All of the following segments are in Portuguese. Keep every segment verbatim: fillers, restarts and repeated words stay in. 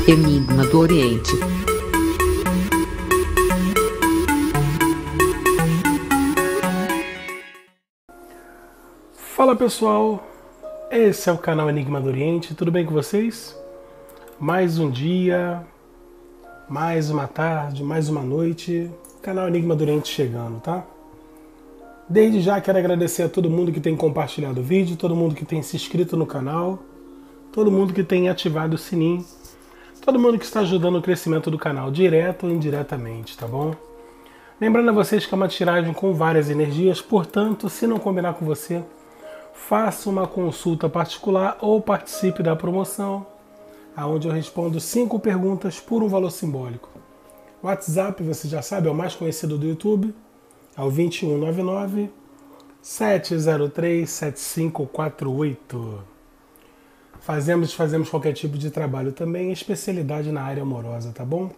Enigma do Oriente. Fala pessoal, esse é o canal Enigma do Oriente, tudo bem com vocês? Mais um dia, mais uma tarde, mais uma noite, canal Enigma do Oriente chegando, tá? Desde já quero agradecer a todo mundo que tem compartilhado o vídeo, todo mundo que tem se inscrito no canal, todo mundo que tem ativado o sininho, todo mundo que está ajudando o crescimento do canal, direto ou indiretamente, tá bom? Lembrando a vocês que é uma tiragem com várias energias, portanto, se não combinar com você, faça uma consulta particular ou participe da promoção, onde eu respondo cinco perguntas por um valor simbólico. O WhatsApp, você já sabe, é o mais conhecido do YouTube, é o dois um nove nove, sete zero três, sete cinco quatro oito. Fazemos, fazemos qualquer tipo de trabalho também, especialidade na área amorosa, tá bom?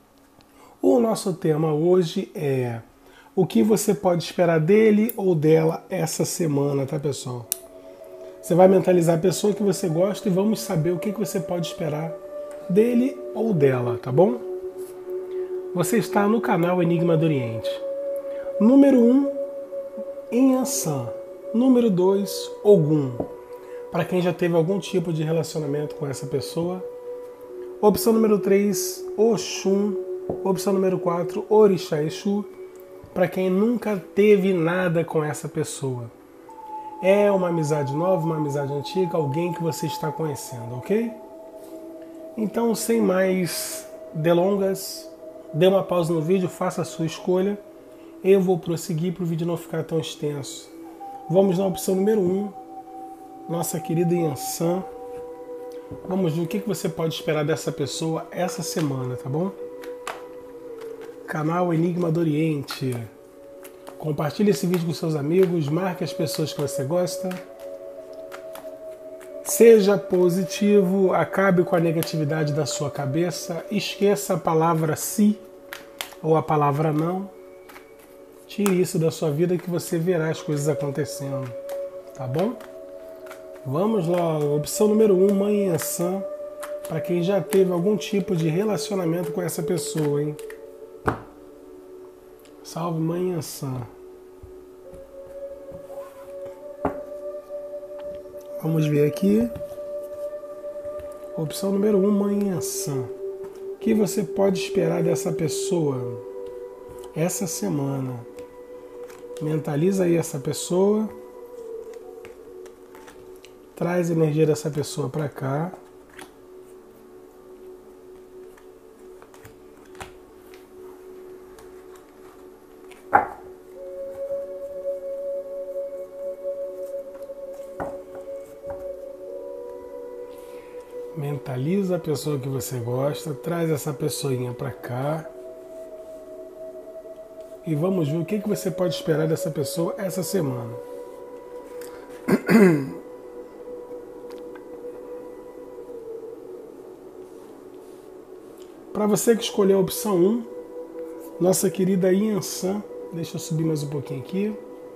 O nosso tema hoje é o que você pode esperar dele ou dela essa semana, tá pessoal? Você vai mentalizar a pessoa que você gosta e vamos saber o que você pode esperar dele ou dela, tá bom? Você está no canal Enigma do Oriente. Número um, Inhansã. Número dois, Ogum. Para quem já teve algum tipo de relacionamento com essa pessoa. Opção número três, Oxum. Opção número quatro, Orixá Exu. Para quem nunca teve nada com essa pessoa. É uma amizade nova, uma amizade antiga, alguém que você está conhecendo, ok? Então, sem mais delongas, dê uma pausa no vídeo, faça a sua escolha. Eu vou prosseguir para o vídeo não ficar tão extenso. Vamos na opção número um, nossa querida Inhansã. Vamos ver o que você pode esperar dessa pessoa essa semana, tá bom? Canal Enigma do Oriente. Compartilhe esse vídeo com seus amigos, marque as pessoas que você gosta. Seja positivo, acabe com a negatividade da sua cabeça, esqueça a palavra si ou a palavra não. Tire isso da sua vida que você verá as coisas acontecendo, tá bom? Vamos lá, opção número um, Mãe Inhansã, para quem já teve algum tipo de relacionamento com essa pessoa, hein? Salve, Mãe Inhansã. Vamos ver aqui. Opção número um, Mãe Inhansã. O que você pode esperar dessa pessoa essa semana? Mentaliza aí essa pessoa. Traz a energia dessa pessoa para cá. Mentaliza a pessoa que você gosta, traz essa pessoinha para cá. E vamos ver o que você pode esperar dessa pessoa essa semana. Para você que escolheu a opção um, nossa querida Inhansã, deixa eu subir mais um pouquinho aqui.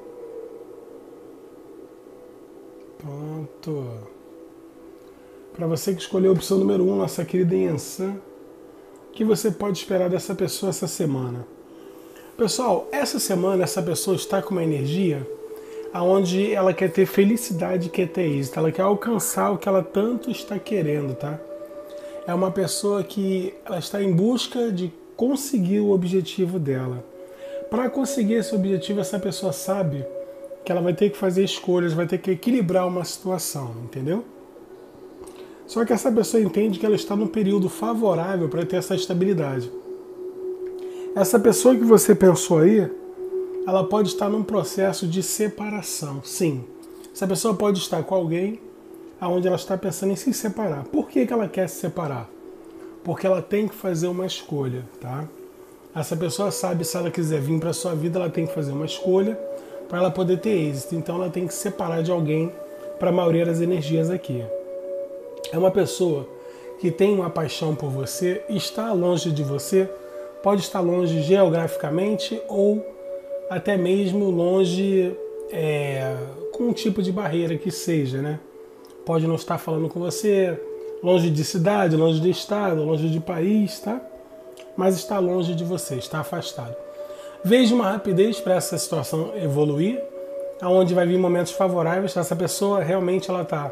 Pronto. Para você que escolheu a opção número um, nossa querida Inhansã, o que você pode esperar dessa pessoa essa semana? Pessoal, essa semana essa pessoa está com uma energia onde ela quer ter felicidade, quer ter êxito, ela quer alcançar o que ela tanto está querendo, tá? É uma pessoa que ela está em busca de conseguir o objetivo dela. Para conseguir esse objetivo, essa pessoa sabe que ela vai ter que fazer escolhas, vai ter que equilibrar uma situação, entendeu? Só que essa pessoa entende que ela está num período favorável para ter essa estabilidade. Essa pessoa que você pensou aí, ela pode estar num processo de separação, sim. Essa pessoa pode estar com alguém onde ela está pensando em se separar. Por que que ela quer se separar? Porque ela tem que fazer uma escolha, tá? Essa pessoa sabe, se ela quiser vir para a sua vida, ela tem que fazer uma escolha para ela poder ter êxito. Então ela tem que se separar de alguém para a maioria das energias aqui. É uma pessoa que tem uma paixão por você, está longe de você, pode estar longe geograficamente ou até mesmo longe é, com um tipo de barreira que seja, né? Pode não estar falando com você, longe de cidade, longe de estado, longe de país, tá? Mas está longe de você, está afastado. Veja uma rapidez para essa situação evoluir, aonde vai vir momentos favoráveis. Essa pessoa realmente ela está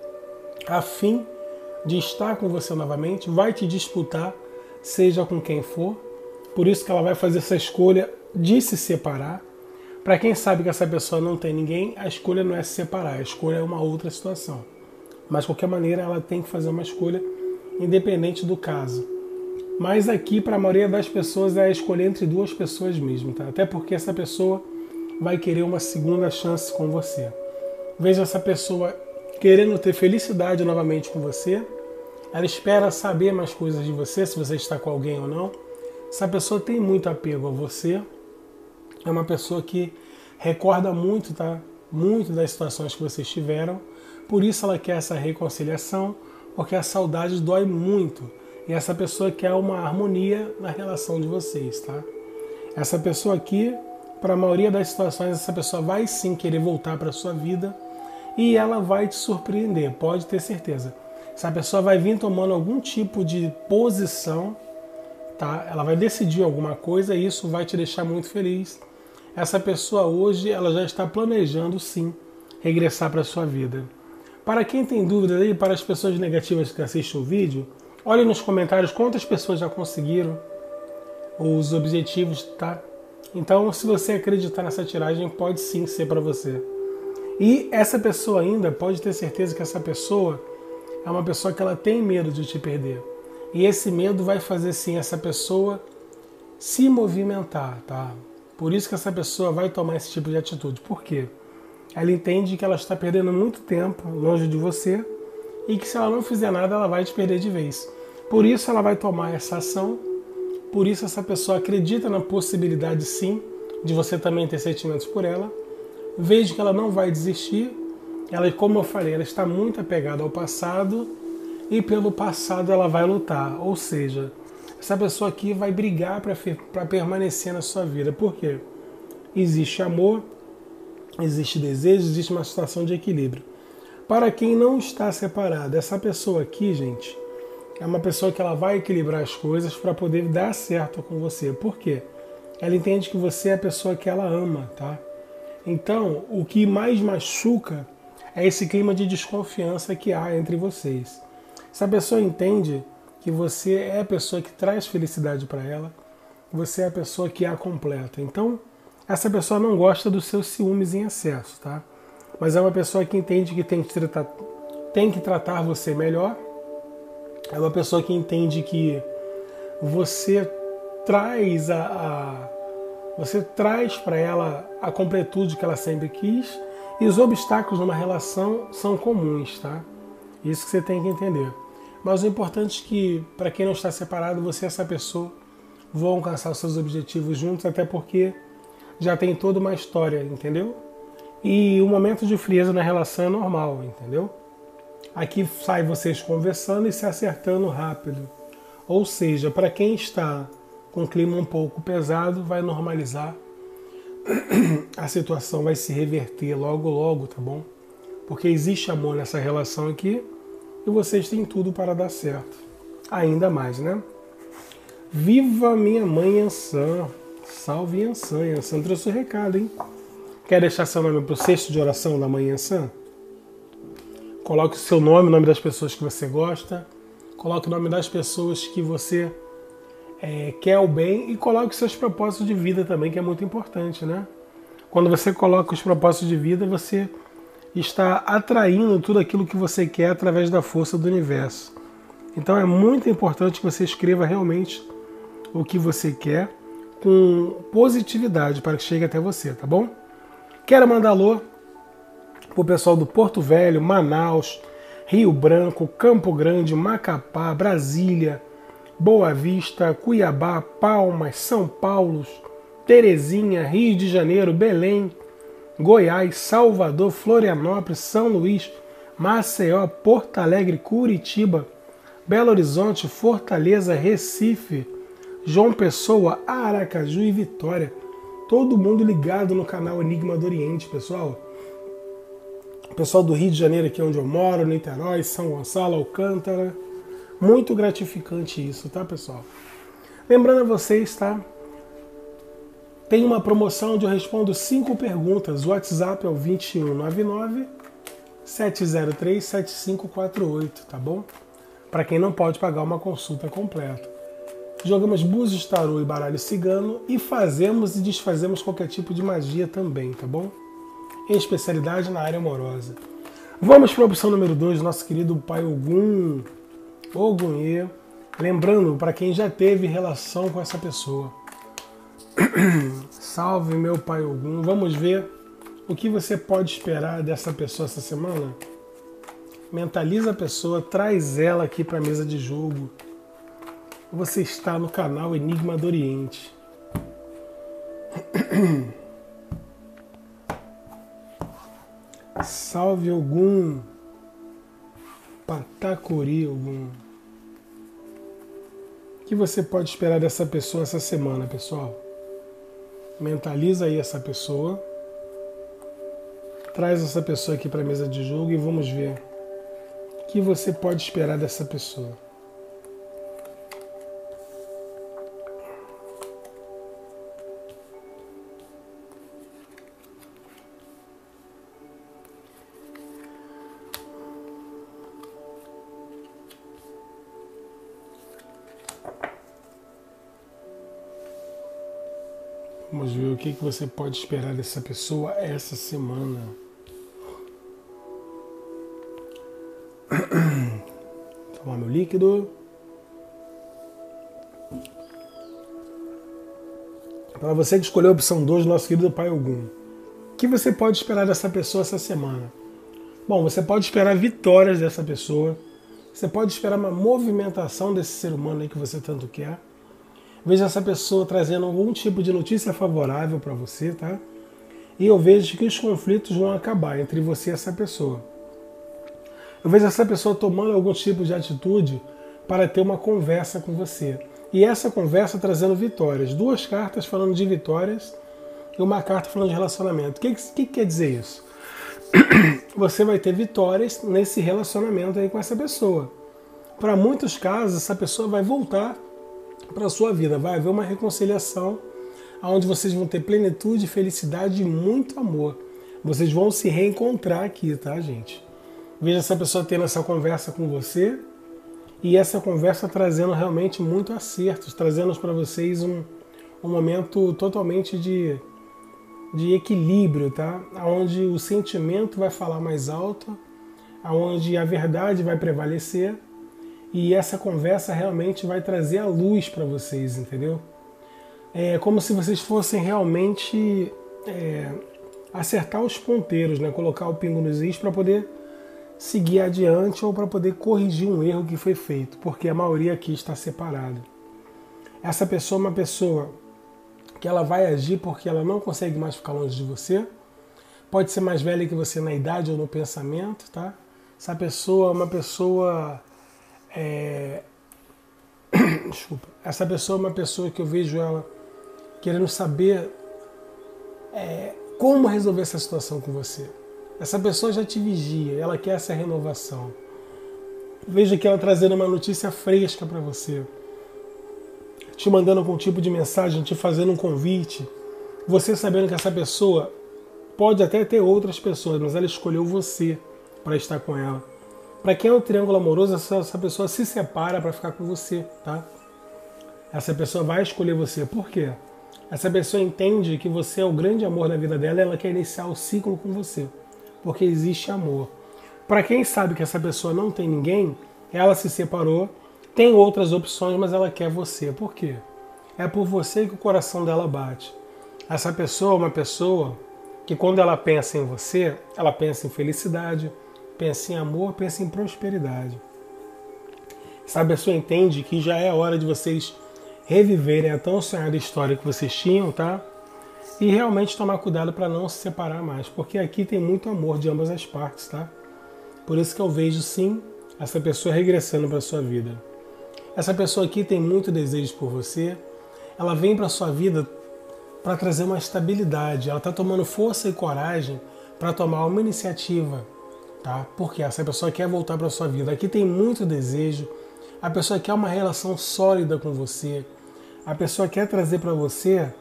a fim de estar com você novamente, vai te disputar, seja com quem for. Por isso que ela vai fazer essa escolha de se separar. Para quem sabe que essa pessoa não tem ninguém, a escolha não é se separar, a escolha é uma outra situação. Mas de qualquer maneira ela tem que fazer uma escolha independente do caso. Mas aqui para a maioria das pessoas é a escolha entre duas pessoas mesmo, tá? Até porque essa pessoa vai querer uma segunda chance com você. Veja essa pessoa querendo ter felicidade novamente com você. Ela espera saber mais coisas de você, se você está com alguém ou não. Essa pessoa tem muito apego a você. É uma pessoa que recorda muito, tá? Muito das situações que vocês tiveram. Por isso ela quer essa reconciliação, porque a saudade dói muito. E essa pessoa quer uma harmonia na relação de vocês, tá? Essa pessoa aqui, para a maioria das situações, essa pessoa vai sim querer voltar para a sua vida e ela vai te surpreender, pode ter certeza. Essa pessoa vai vir tomando algum tipo de posição, tá? Ela vai decidir alguma coisa e isso vai te deixar muito feliz. Essa pessoa hoje, ela já está planejando sim regressar para a sua vida. Para quem tem dúvida aí, para as pessoas negativas que assistem o vídeo, olhe nos comentários quantas pessoas já conseguiram os objetivos, tá? Então, se você acreditar nessa tiragem, pode sim ser para você. E essa pessoa ainda, pode ter certeza que essa pessoa é uma pessoa que ela tem medo de te perder. E esse medo vai fazer sim essa pessoa se movimentar, tá? Por isso que essa pessoa vai tomar esse tipo de atitude. Por quê? Ela entende que ela está perdendo muito tempo longe de você e que se ela não fizer nada, ela vai te perder de vez. Por isso ela vai tomar essa ação, por isso essa pessoa acredita na possibilidade sim de você também ter sentimentos por ela. Veja que ela não vai desistir, ela, como eu falei, ela está muito apegada ao passado e pelo passado ela vai lutar. Ou seja, essa pessoa aqui vai brigar para permanecer na sua vida. Por quê? Existe amor, existe desejo, existe uma situação de equilíbrio. Para quem não está separado, essa pessoa aqui, gente, é uma pessoa que ela vai equilibrar as coisas para poder dar certo com você. Por quê? Ela entende que você é a pessoa que ela ama, tá? Então, o que mais machuca é esse clima de desconfiança que há entre vocês. Essa pessoa entende que você é a pessoa que traz felicidade para ela, você é a pessoa que a completa. Então, essa pessoa não gosta dos seus ciúmes em excesso, tá? Mas é uma pessoa que entende que tem que tratar, tem que tratar você melhor. É uma pessoa que entende que você traz a, a você traz para ela a completude que ela sempre quis e os obstáculos numa relação são comuns, tá? Isso que você tem que entender. Mas o importante é que, para quem não está separado, você e essa pessoa vão alcançar os seus objetivos juntos, até porque já tem toda uma história, entendeu? E o momento de frieza na relação é normal, entendeu? Aqui sai vocês conversando e se acertando rápido. Ou seja, para quem está com o clima um pouco pesado, vai normalizar. A situação vai se reverter logo, logo, tá bom? Porque existe amor nessa relação aqui e vocês têm tudo para dar certo. Ainda mais, né? Viva minha mãe Yansan! Salve Yansan! Yansan trouxe o recado, hein? Quer deixar seu nome para o cesto de oração da mãe Yansan? Coloque o seu nome, o nome das pessoas que você gosta. Coloque o nome das pessoas que você é, quer o bem. E coloque os seus propósitos de vida também, que é muito importante, né? Quando você coloca os propósitos de vida, você está atraindo tudo aquilo que você quer através da força do universo. Então é muito importante que você escreva realmente o que você quer com positividade para que chegue até você, tá bom? Quero mandar alô para o pessoal do Porto Velho, Manaus, Rio Branco, Campo Grande, Macapá, Brasília, Boa Vista, Cuiabá, Palmas, São Paulo, Terezinha, Rio de Janeiro, Belém, Goiás, Salvador, Florianópolis, São Luís, Maceió, Porto Alegre, Curitiba, Belo Horizonte, Fortaleza, Recife, João Pessoa, Aracaju e Vitória. Todo mundo ligado no canal Enigma do Oriente, pessoal. Pessoal do Rio de Janeiro, aqui onde eu moro, Niterói, São Gonçalo, Alcântara. Muito gratificante isso, tá, pessoal? Lembrando a vocês, tá? Tem uma promoção onde eu respondo cinco perguntas. O WhatsApp é o dois um nove nove, sete zero três, sete cinco quatro oito, tá bom? Para quem não pode pagar uma consulta completa. Jogamos búzios, tarô e baralho cigano e fazemos e desfazemos qualquer tipo de magia também, tá bom? Em especialidade na área amorosa. Vamos para a opção número dois, nosso querido Pai Ogum, Ogunhê. Lembrando, para quem já teve relação com essa pessoa. Salve, meu Pai Ogum. Vamos ver o que você pode esperar dessa pessoa essa semana. Mentaliza a pessoa, traz ela aqui para a mesa de jogo. Você está no canal Enigma do Oriente. Salve Ogum. Patacuri Ogum. O que você pode esperar dessa pessoa essa semana, pessoal? Mentaliza aí essa pessoa. Traz essa pessoa aqui para a mesa de jogo e vamos ver o que você pode esperar dessa pessoa. Vamos ver o que você pode esperar dessa pessoa essa semana. Tomar meu líquido. Para você que escolheu a opção dois, nosso querido Pai Ogum. O que você pode esperar dessa pessoa essa semana? Bom, você pode esperar vitórias dessa pessoa. Você pode esperar uma movimentação desse ser humano aí que você tanto quer. Veja essa pessoa trazendo algum tipo de notícia favorável para você, tá? E eu vejo que os conflitos vão acabar entre você e essa pessoa. Eu vejo essa pessoa tomando algum tipo de atitude para ter uma conversa com você. E essa conversa trazendo vitórias. Duas cartas falando de vitórias e uma carta falando de relacionamento. O que, que, que quer dizer isso? Você vai ter vitórias nesse relacionamento aí com essa pessoa. Para muitos casos, essa pessoa vai voltar para a sua vida. Vai haver uma reconciliação onde vocês vão ter plenitude, felicidade e muito amor. Vocês vão se reencontrar aqui, tá, gente? Veja essa pessoa tendo essa conversa com você e essa conversa trazendo realmente muito acertos, trazendo para vocês um, um momento totalmente de, de equilíbrio, tá? Onde o sentimento vai falar mais alto, onde a verdade vai prevalecer. E essa conversa realmente vai trazer a luz para vocês, entendeu? É como se vocês fossem realmente é, acertar os ponteiros, né? Colocar o pingo nos is para poder seguir adiante ou para poder corrigir um erro que foi feito, porque a maioria aqui está separada. Essa pessoa é uma pessoa que ela vai agir porque ela não consegue mais ficar longe de você. Pode ser mais velha que você na idade ou no pensamento, tá? Essa pessoa é uma pessoa... É... Desculpa. Essa pessoa é uma pessoa que eu vejo ela querendo saber é, como resolver essa situação com você. Essa pessoa já te vigia, ela quer essa renovação. Veja que ela trazendo uma notícia fresca para você, te mandando algum tipo de mensagem, te fazendo um convite, você sabendo que essa pessoa pode até ter outras pessoas, mas ela escolheu você para estar com ela. Para quem é um triângulo amoroso, essa pessoa se separa para ficar com você, tá? Essa pessoa vai escolher você. Por quê? Essa pessoa entende que você é o grande amor da vida dela e ela quer iniciar o ciclo com você. Porque existe amor. Para quem sabe que essa pessoa não tem ninguém, ela se separou, tem outras opções, mas ela quer você. Por quê? É por você que o coração dela bate. Essa pessoa é uma pessoa que quando ela pensa em você, ela pensa em felicidade, pensa em amor, pensa em prosperidade. Essa pessoa entende que já é hora de vocês reviverem a tão sonhada história que vocês tinham, tá? E realmente tomar cuidado para não se separar mais, porque aqui tem muito amor de ambas as partes, tá? Por isso que eu vejo, sim, essa pessoa regressando para a sua vida. Essa pessoa aqui tem muito desejo por você, ela vem para a sua vida para trazer uma estabilidade, ela está tomando força e coragem para tomar uma iniciativa tá? Porque essa pessoa quer voltar para sua vida. Aqui tem muito desejo. A pessoa quer uma relação sólida com você. A pessoa quer trazer para você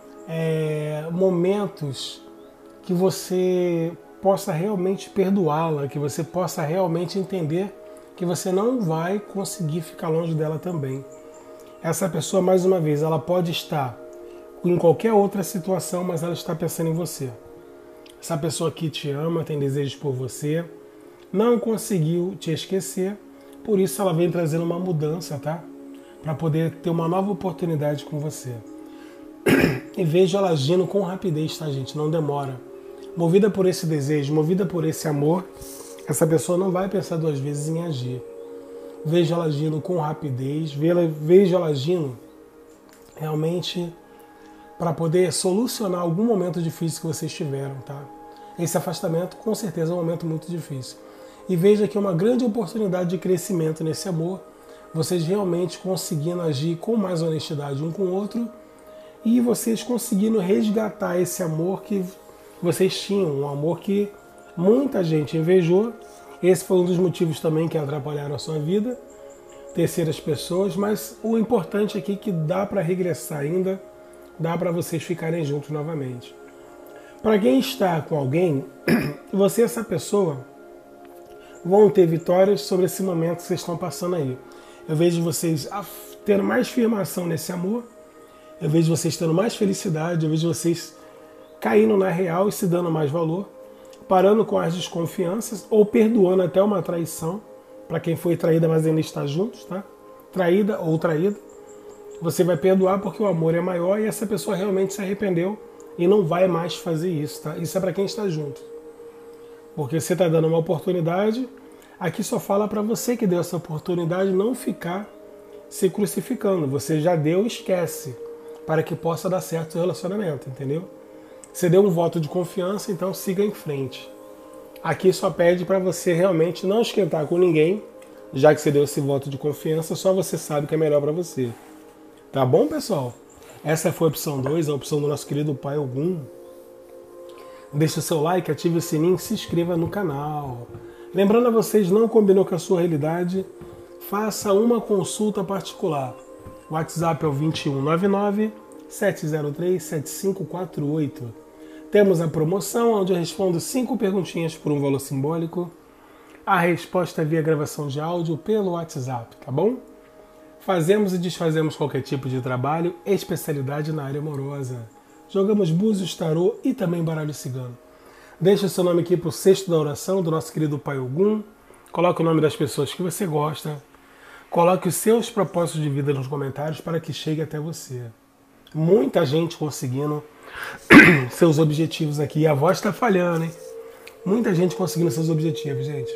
é, momentos que você possa realmente perdoá-la, que você possa realmente entender que você não vai conseguir ficar longe dela também. Essa pessoa, mais uma vez, ela pode estar em qualquer outra situação, mas ela está pensando em você. Essa pessoa que te ama, tem desejos por você, não conseguiu te esquecer, por isso ela vem trazendo uma mudança, tá? Para poder ter uma nova oportunidade com você. E vejo ela agindo com rapidez, tá, gente? Não demora. Movida por esse desejo, movida por esse amor, essa pessoa não vai pensar duas vezes em agir. Vejo ela agindo com rapidez, vejo ela agindo realmente para poder solucionar algum momento difícil que vocês tiveram, tá? Esse afastamento, com certeza, é um momento muito difícil. E veja que é uma grande oportunidade de crescimento nesse amor, vocês realmente conseguindo agir com mais honestidade um com o outro e vocês conseguindo resgatar esse amor que vocês tinham, um amor que muita gente invejou. Esse foi um dos motivos também que atrapalharam a sua vida, terceiras pessoas, mas o importante aqui é que dá para regressar ainda, dá para vocês ficarem juntos novamente. Para quem está com alguém, você e essa pessoa vão ter vitórias sobre esse momento que vocês estão passando aí. Eu vejo vocês tendo mais firmação nesse amor, eu vejo vocês tendo mais felicidade, eu vejo vocês caindo na real e se dando mais valor, parando com as desconfianças ou perdoando até uma traição, para quem foi traída, mas ainda está juntos, tá? Traída ou traída, você vai perdoar porque o amor é maior e essa pessoa realmente se arrependeu e não vai mais fazer isso, tá? Isso é para quem está junto. Porque você está dando uma oportunidade, aqui só fala para você que deu essa oportunidade não ficar se crucificando. Você já deu, esquece, para que possa dar certo o seu relacionamento, entendeu? Você deu um voto de confiança, então siga em frente. Aqui só pede para você realmente não esquentar com ninguém, já que você deu esse voto de confiança, só você sabe o que é melhor para você. Tá bom, pessoal? Essa foi a opção dois, a opção do nosso querido Pai Ogum. Deixe o seu like, ative o sininho, se inscreva no canal. Lembrando a vocês, não combinou com a sua realidade, faça uma consulta particular. O WhatsApp é o dois um nove nove, sete zero três, sete cinco quatro oito. Temos a promoção, onde eu respondo cinco perguntinhas por um valor simbólico. A resposta é via gravação de áudio pelo WhatsApp, tá bom? Fazemos e desfazemos qualquer tipo de trabalho, especialidade na área amorosa. Jogamos búzios, tarô e também baralho cigano. Deixe o seu nome aqui para o cesto da oração do nosso querido Pai Ogum. Coloque o nome das pessoas que você gosta. Coloque os seus propósitos de vida nos comentários para que chegue até você. Muita gente conseguindo seus objetivos aqui. E a voz está falhando, hein? Muita gente conseguindo seus objetivos, gente.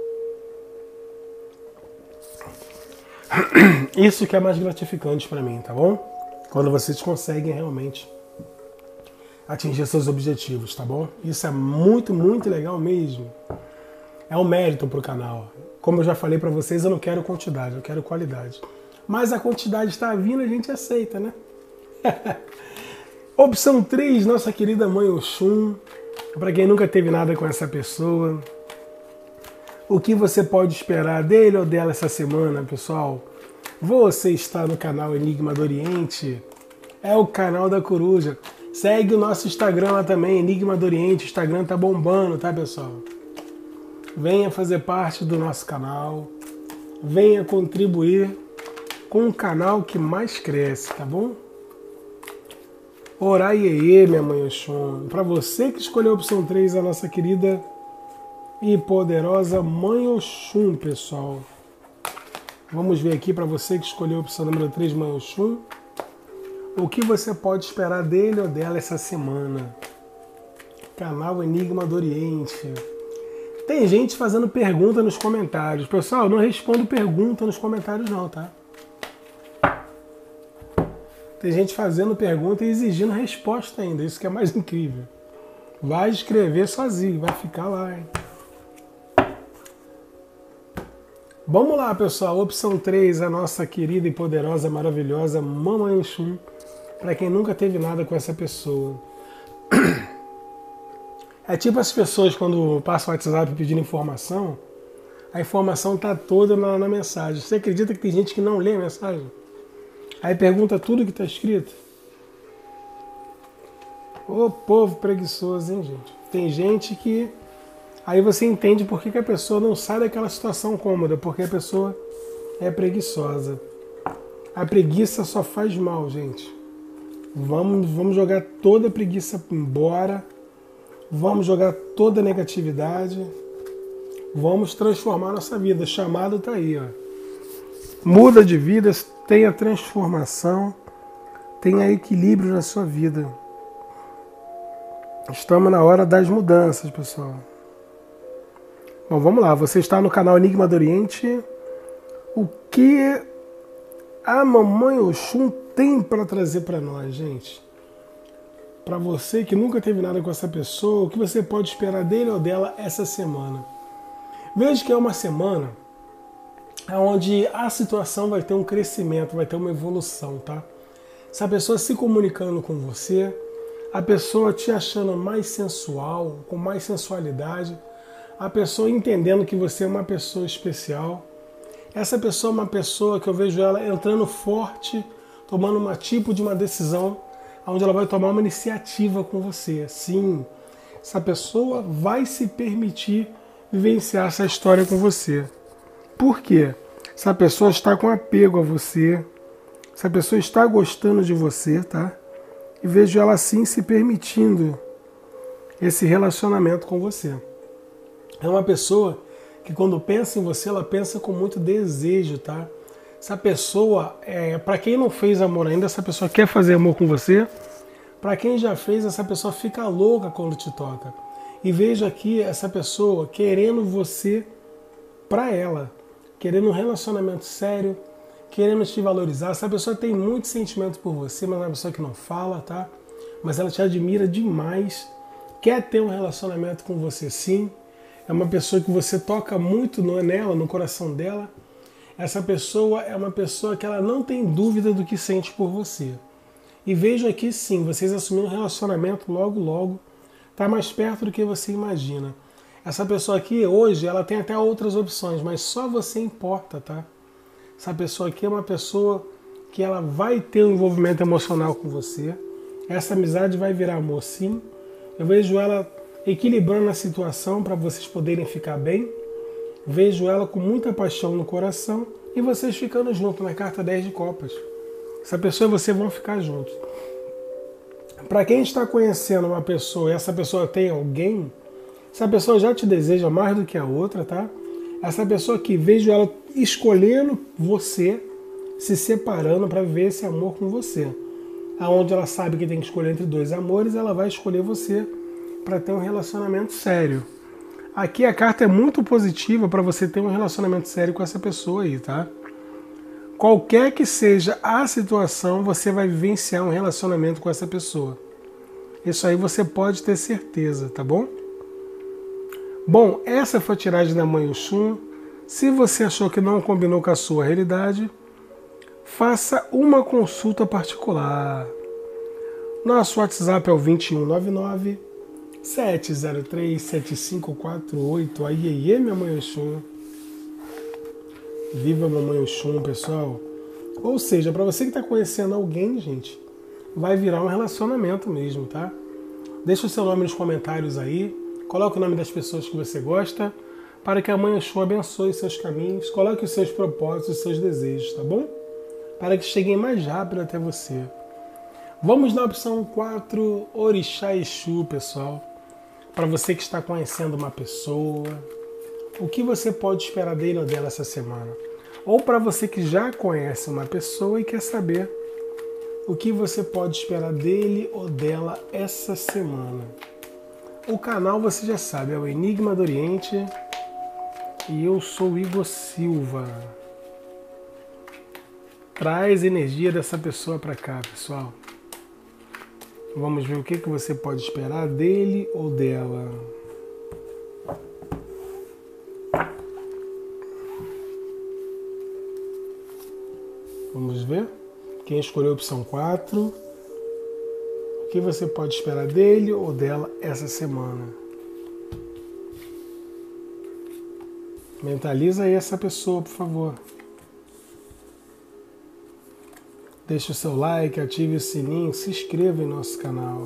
Isso que é mais gratificante para mim, tá bom? Quando vocês conseguem realmente atingir seus objetivos, tá bom? Isso é muito, muito legal mesmo. É um mérito pro canal. Como eu já falei para vocês, eu não quero quantidade, eu quero qualidade. Mas a quantidade está vindo, a gente aceita, né? Opção três, nossa querida Mãe Oxum. Para quem nunca teve nada com essa pessoa, o que você pode esperar dele ou dela essa semana, pessoal? Você está no canal Enigma do Oriente, é o canal da coruja. Segue o nosso Instagram lá também, Enigma do Oriente. O Instagram tá bombando, tá, pessoal? Venha fazer parte do nosso canal, venha contribuir com o canal que mais cresce, tá bom? Oraiê, minha Mãe Oxum. Para você que escolheu a opção três, a nossa querida e poderosa Mãe Oxum, pessoal. Vamos ver aqui para você que escolheu a opção número três, Mãe Oxum. O que você pode esperar dele ou dela essa semana? Canal Enigma do Oriente. Tem gente fazendo pergunta nos comentários. Pessoal, eu não respondo pergunta nos comentários não, tá? Tem gente fazendo pergunta e exigindo resposta ainda. Isso que é mais incrível. Vai escrever sozinho, vai ficar lá, hein? Vamos lá, pessoal. Opção três, a nossa querida e poderosa, maravilhosa Mamãe Oxum. Para quem nunca teve nada com essa pessoa. É tipo as pessoas quando passam o WhatsApp pedindo informação, a informação tá toda na, na mensagem. Você acredita que tem gente que não lê a mensagem? Aí pergunta tudo que está escrito. Ô povo preguiçoso, hein, gente? Tem gente que... Aí você entende por que, que a pessoa não sai daquela situação cômoda, porque a pessoa é preguiçosa. A preguiça só faz mal, gente. Vamos, vamos jogar toda a preguiça embora. Vamos jogar toda a negatividade. Vamos transformar nossa vida. O chamado está aí, ó. Muda de vida, tenha transformação, tenha equilíbrio na sua vida. Estamos na hora das mudanças, pessoal. Bom, vamos lá. Você está no canal Enigma do Oriente. O que a Mamãe Oxum tem para trazer para nós, gente? Para você que nunca teve nada com essa pessoa, o que você pode esperar dele ou dela essa semana? Veja que é uma semana onde a situação vai ter um crescimento, vai ter uma evolução, tá? Se a pessoa se comunicando com você, a pessoa te achando mais sensual, com mais sensualidade, a pessoa entendendo que você é uma pessoa especial. Essa pessoa é uma pessoa que eu vejo ela entrando forte, tomando uma tipo de uma decisão, onde ela vai tomar uma iniciativa com você. Sim, essa pessoa vai se permitir vivenciar essa história com você. Por quê? Essa pessoa está com apego a você, essa pessoa está gostando de você, tá? E vejo ela assim se permitindo esse relacionamento com você. É uma pessoa que quando pensa em você, ela pensa com muito desejo, tá? Essa pessoa, é, para quem não fez amor ainda, essa pessoa quer fazer amor com você. Para quem já fez, essa pessoa fica louca quando te toca. E vejo aqui essa pessoa querendo você para ela, querendo um relacionamento sério, querendo te valorizar. Essa pessoa tem muitos sentimentos por você, mas é uma pessoa que não fala, tá? Mas ela te admira demais, quer ter um relacionamento com você sim. É uma pessoa que você toca muito nela, no coração dela. Essa pessoa é uma pessoa que ela não tem dúvida do que sente por você. E vejo aqui sim, vocês assumindo um relacionamento logo, logo. Está mais perto do que você imagina. Essa pessoa aqui, hoje, ela tem até outras opções, mas só você importa, tá? Essa pessoa aqui é uma pessoa que ela vai ter um envolvimento emocional com você. Essa amizade vai virar amor, sim. Eu vejo ela equilibrando a situação para vocês poderem ficar bem. Vejo ela com muita paixão no coração e vocês ficando juntos na carta dez de copas. Essa pessoa e você vão ficar juntos. Para quem está conhecendo uma pessoa e essa pessoa tem alguém, essa pessoa já te deseja mais do que a outra, tá? Essa pessoa que vejo ela escolhendo você, se separando para viver esse amor com você. Aonde ela sabe que tem que escolher entre dois amores, ela vai escolher você para ter um relacionamento sério. Aqui a carta é muito positiva para você ter um relacionamento sério com essa pessoa aí, tá? Qualquer que seja a situação, você vai vivenciar um relacionamento com essa pessoa. Isso aí você pode ter certeza, tá bom? Bom, essa foi a tiragem da Mãe Oxum. Se você achou que não combinou com a sua realidade, faça uma consulta particular. Nosso WhatsApp é o dois um nove nove, sete zero três, sete cinco quatro oito. Aí, aí, minha Mãe Oxum. Viva a Mamãe Oxum, pessoal. Ou seja, para você que está conhecendo alguém, gente, vai virar um relacionamento mesmo, tá? Deixa o seu nome nos comentários aí. Coloque o nome das pessoas que você gosta para que a Mãe Oxum abençoe seus caminhos. Coloque os seus propósitos, os seus desejos, tá bom? Para que cheguem mais rápido até você. Vamos na opção quatro, Orixá Exu, pessoal. Para você que está conhecendo uma pessoa, o que você pode esperar dele ou dela essa semana? Ou para você que já conhece uma pessoa e quer saber o que você pode esperar dele ou dela essa semana. O canal você já sabe, é o Enigma do Oriente e eu sou o Igor Silva. Traz energia dessa pessoa para cá, pessoal. Vamos ver o que, que você pode esperar dele ou dela. Vamos ver? Quem escolheu a opção quatro. O que você pode esperar dele ou dela essa semana? Mentaliza aí essa pessoa, por favor. Deixe o seu like, ative o sininho, se inscreva em nosso canal.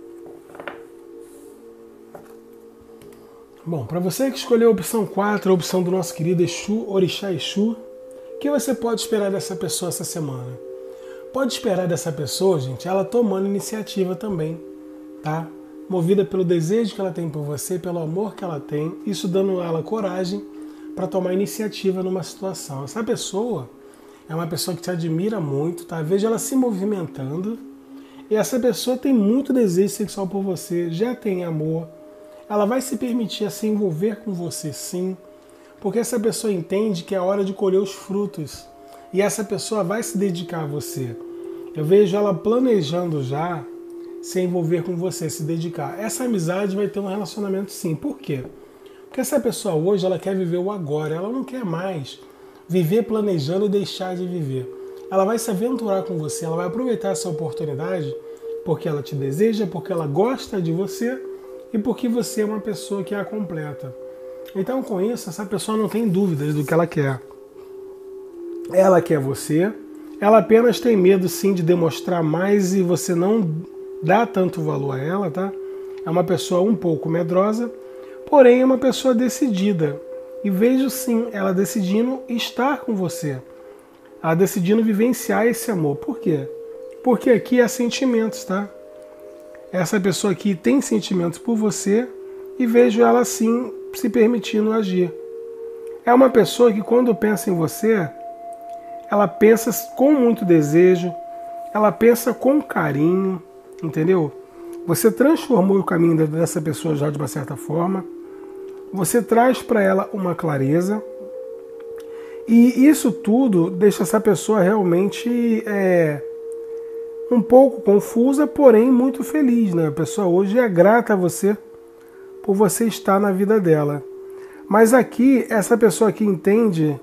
Bom, para você que escolheu a opção quatro, a opção do nosso querido Exu, Orixá Exu, o que você pode esperar dessa pessoa essa semana? Pode esperar dessa pessoa, gente, ela tomando iniciativa também, tá? Movida pelo desejo que ela tem por você, pelo amor que ela tem, isso dando a ela coragem para tomar iniciativa numa situação. Essa pessoa é uma pessoa que te admira muito, tá? Veja ela se movimentando. E essa pessoa tem muito desejo sexual por você, já tem amor. Ela vai se permitir a se envolver com você, sim. Porque essa pessoa entende que é hora de colher os frutos. E essa pessoa vai se dedicar a você. Eu vejo ela planejando já se envolver com você, se dedicar. Essa amizade vai ter um relacionamento, sim. Por quê? Porque essa pessoa hoje, ela quer viver o agora. Ela não quer mais viver planejando e deixar de viver. Ela vai se aventurar com você, ela vai aproveitar essa oportunidade porque ela te deseja, porque ela gosta de você e porque você é uma pessoa que a completa. Então, com isso, essa pessoa não tem dúvidas do que ela quer. Ela quer você, ela apenas tem medo, sim, de demonstrar mais e você não dá tanto valor a ela, tá? É uma pessoa um pouco medrosa, porém é uma pessoa decidida. E vejo sim ela decidindo estar com você. Ela decidindo vivenciar esse amor. Por quê? Porque aqui é sentimentos, tá? Essa pessoa aqui tem sentimentos por você e vejo ela sim se permitindo agir. É uma pessoa que quando pensa em você, ela pensa com muito desejo, ela pensa com carinho, entendeu? Você transformou o caminho dessa pessoa já de uma certa forma. Você traz para ela uma clareza e isso tudo deixa essa pessoa realmente é, um pouco confusa, porém muito feliz, né? A pessoa hoje é grata a você por você estar na vida dela. Mas aqui, essa pessoa aqui entende,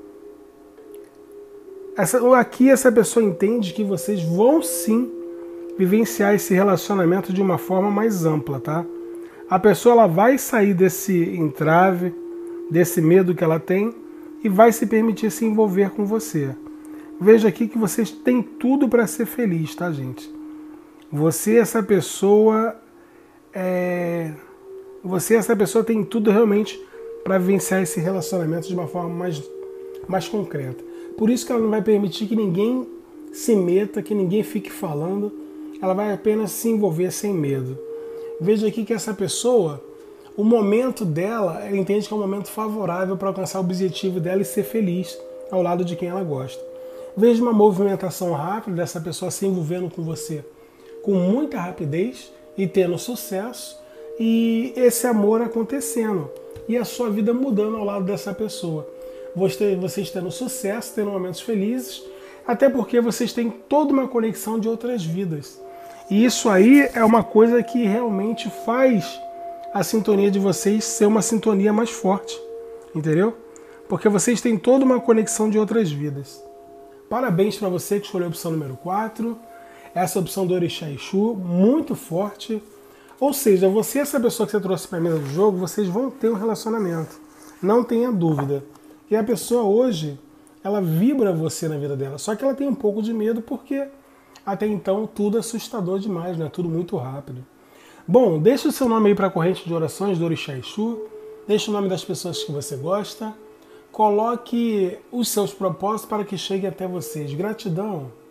essa, aqui essa pessoa entende que vocês vão sim vivenciar esse relacionamento de uma forma mais ampla, tá? A pessoa ela vai sair desse entrave, desse medo que ela tem e vai se permitir se envolver com você. Veja aqui que vocês têm tudo para ser feliz, tá, gente? Você, essa pessoa, é... você, essa pessoa tem tudo realmente para vivenciar esse relacionamento de uma forma mais, mais concreta. Por isso que ela não vai permitir que ninguém se meta, que ninguém fique falando. Ela vai apenas se envolver sem medo. Veja aqui que essa pessoa, o momento dela, ela entende que é um momento favorável para alcançar o objetivo dela e ser feliz ao lado de quem ela gosta. Veja uma movimentação rápida dessa pessoa se envolvendo com você com muita rapidez e tendo sucesso e esse amor acontecendo e a sua vida mudando ao lado dessa pessoa. Vocês tendo sucesso, tendo momentos felizes, até porque vocês têm toda uma conexão de outras vidas. E isso aí é uma coisa que realmente faz a sintonia de vocês ser uma sintonia mais forte, entendeu? Porque vocês têm toda uma conexão de outras vidas. Parabéns para você que escolheu a opção número quatro, essa opção do Orixá Exu, muito forte. Ou seja, você e essa pessoa que você trouxe para a mesa do jogo, vocês vão ter um relacionamento, não tenha dúvida. E a pessoa hoje, ela vibra você na vida dela, só que ela tem um pouco de medo porque até então tudo é assustador demais, né? Tudo muito rápido. Bom, deixa o seu nome aí para a corrente de orações do Orixá Exu, deixa o nome das pessoas que você gosta, coloque os seus propósitos para que chegue até vocês. Gratidão!